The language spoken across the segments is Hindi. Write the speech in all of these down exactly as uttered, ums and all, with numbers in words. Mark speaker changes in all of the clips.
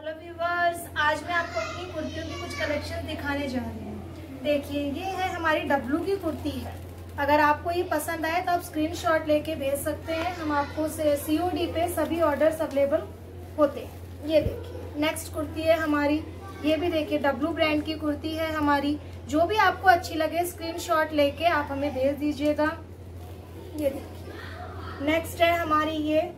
Speaker 1: हेलो व्यूवर्स, आज मैं आपको अपनी कुर्तियों की कुछ कलेक्शन दिखाने जा रही हूँ। देखिए, ये है हमारी डब्लू की कुर्ती है। अगर आपको ये पसंद आए तो आप स्क्रीनशॉट लेके भेज सकते हैं। हम आपको सीओडी पे सभी ऑर्डर्स अवेलेबल होते हैं। ये देखिए, नेक्स्ट कुर्ती है हमारी। ये भी देखिए, डब्लू ब्रांड की कुर्ती है हमारी। जो भी आपको अच्छी लगे स्क्रीनशॉट लेके आप हमें भेज दीजिएगा। ये देखिए, नेक्स्ट है हमारी ये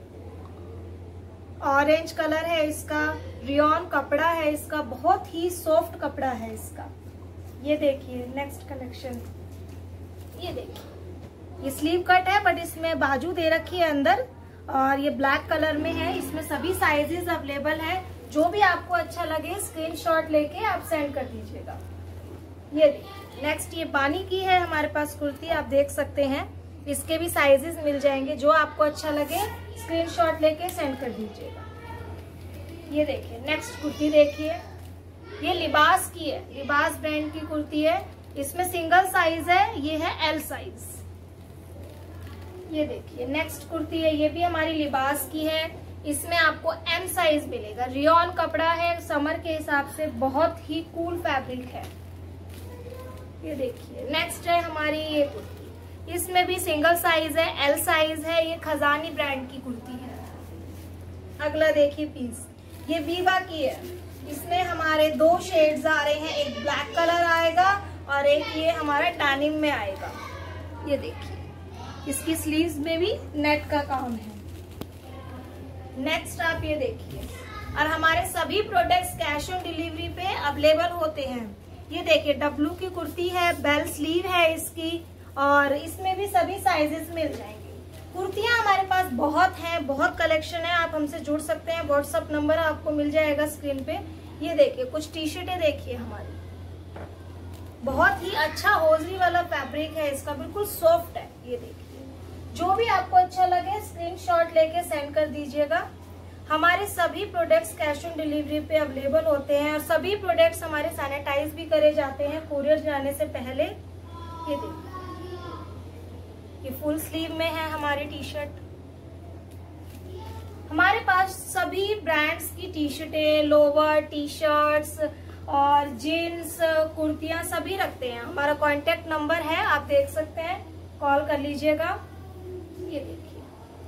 Speaker 1: ऑरेंज कलर है, इसका रियॉन कपड़ा है, इसका बहुत ही सॉफ्ट कपड़ा है इसका। ये देखिए नेक्स्ट कलेक्शन। ये देखिए, ये स्लीव कट है बट इसमें बाजू दे रखी है अंदर, और ये ब्लैक कलर में है। इसमें सभी साइजेस अवेलेबल है। जो भी आपको अच्छा लगे स्क्रीनशॉट लेके आप सेंड कर दीजिएगा। ये देखिए, नेक्स्ट ये पानी की है हमारे पास कुर्ती, आप देख सकते हैं। इसके भी साइजेस मिल जाएंगे। जो आपको अच्छा लगे स्क्रीनशॉट लेके सेंड कर दीजिएगा। ये देखिए, नेक्स्ट कुर्ती देखिए, ये लिबास की है, लिबास ब्रांड की कुर्ती है। इसमें सिंगल साइज है, ये है एल साइज। ये देखिए, नेक्स्ट कुर्ती है, ये भी हमारी लिबास की है। इसमें आपको एम साइज मिलेगा। रियॉन कपड़ा है, समर के हिसाब से बहुत ही कूल फैब्रिक है। ये देखिए, नेक्स्ट है हमारी ये कुर्ती। इसमें भी सिंगल साइज है, एल साइज है। ये खजानी ब्रांड की कुर्ती है। अगला देखिए पीस, ये वीवा की है। इसमें हमारे दो शेड्स आ रहे हैं, एक ब्लैक कलर आएगा और एक ये हमारा टैनिम में आएगा। ये देखिए, इसकी स्लीव्स में भी नेट का काम है। नेक्स्ट आप ये देखिए, और हमारे सभी प्रोडक्ट्स कैश ऑन डिलीवरी पे अवेलेबल होते हैं। ये देखिए, डब्लू की कुर्ती है, बेल स्लीव है इसकी, और इसमें भी सभी साइजेस मिल जाएंगे। कुर्तियां हमारे पास बहुत हैं, बहुत कलेक्शन है। आप हमसे जुड़ सकते हैं। व्हाट्सएप नंबर आपको मिल जाएगा स्क्रीन पे। ये देखिए, कुछ टी शर्टें देखिए हमारी, बहुत ही अच्छा होजरी वाला फैब्रिक है इसका, बिल्कुल सॉफ्ट है। ये देखिए, जो भी आपको अच्छा लगे स्क्रीनशॉट लेके सेंड कर दीजिएगा। हमारे सभी प्रोडक्ट्स कैश ऑन डिलीवरी पे अवेलेबल होते हैं, और सभी प्रोडक्ट्स हमारे सैनिटाइज भी करे जाते हैं कुरियर जाने से पहले। ये देखिए, ये फुल स्लीव में है हमारी टी शर्ट। हमारे पास सभी ब्रांड्स की टी शर्टें, लोवर, टी शर्ट्स और जीन्स, कुर्तियां सभी रखते हैं। हमारा कांटेक्ट नंबर है, आप देख सकते हैं, कॉल कर लीजिएगा। ये देखिए,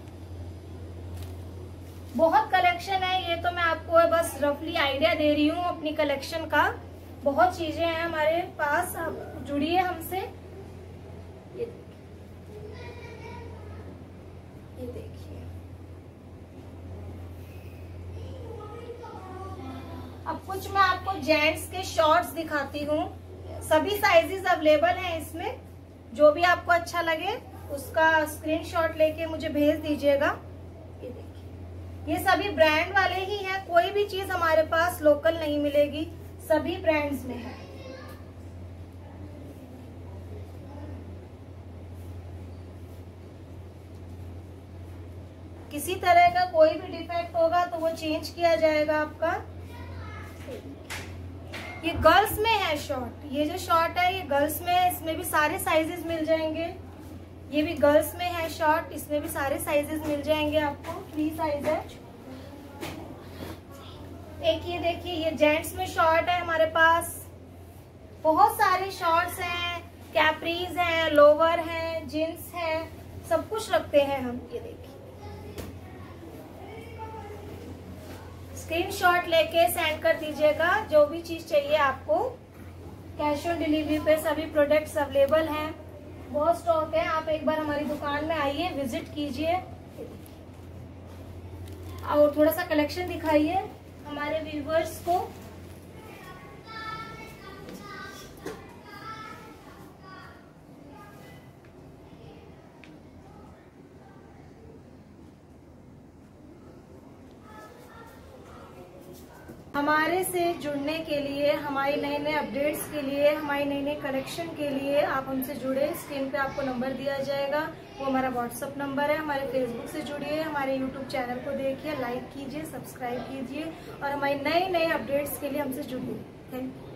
Speaker 1: बहुत कलेक्शन है। ये तो मैं आपको बस रफली आइडिया दे रही हूँ अपनी कलेक्शन का। बहुत चीजें हैं हमारे पास, आप जुड़िए हमसे। ये ये देखिए, अब कुछ मैं आपको जेंट्स के शॉर्ट्स दिखाती हूँ। सभी साइजेस अवेलेबल हैं इसमें। जो भी आपको अच्छा लगे उसका स्क्रीनशॉट लेके मुझे भेज दीजिएगा। ये देखिए, ये सभी ब्रांड वाले ही हैं। कोई भी चीज हमारे पास लोकल नहीं मिलेगी, सभी ब्रांड्स में है। किसी तरह का कोई भी डिफेक्ट होगा तो वो चेंज किया जाएगा आपका। ये गर्ल्स में है शॉर्ट। ये जो शॉर्ट है ये गर्ल्स में है, इसमें भी सारे साइजेस मिल जाएंगे। ये भी गर्ल्स में है शॉर्ट, इसमें भी सारे साइजेस मिल जाएंगे आपको। थ्री साइज है। एक ये देखिए, ये जेंट्स में शॉर्ट है हमारे पास। बहुत सारे शॉर्ट्स हैं, कैप्रीज हैं, लोवर हैं, जींस हैं, सब कुछ रखते हैं हम। ये देखिए, स्क्रीनशॉट लेके सेंड कर दीजिएगा। जो भी चीज चाहिए आपको, कैश ऑन डिलीवरी पे सभी प्रोडक्ट्स अवेलेबल हैं। बहुत स्टॉक है। आप एक बार हमारी दुकान में आइए, विजिट कीजिए और थोड़ा सा कलेक्शन दिखाइए हमारे व्यूवर्स को। हमारे से जुड़ने के लिए, हमारे नए नए अपडेट्स के लिए, हमारी नई नई कलेक्शन के लिए आप हमसे जुड़े। स्क्रीन पे आपको नंबर दिया जाएगा, वो हमारा व्हाट्सएप नंबर है। हमारे फेसबुक से जुड़िए, हमारे यूट्यूब चैनल को देखिए, लाइक कीजिए, सब्सक्राइब कीजिए, और हमारे नए नए अपडेट्स के लिए हमसे जुड़िए। Thank you.